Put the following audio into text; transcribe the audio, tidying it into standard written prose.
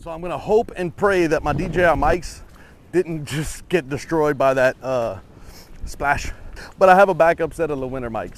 So I'm gonna hope and pray that my DJI mics didn't just get destroyed by that splash. But I have a backup set of the winter mics.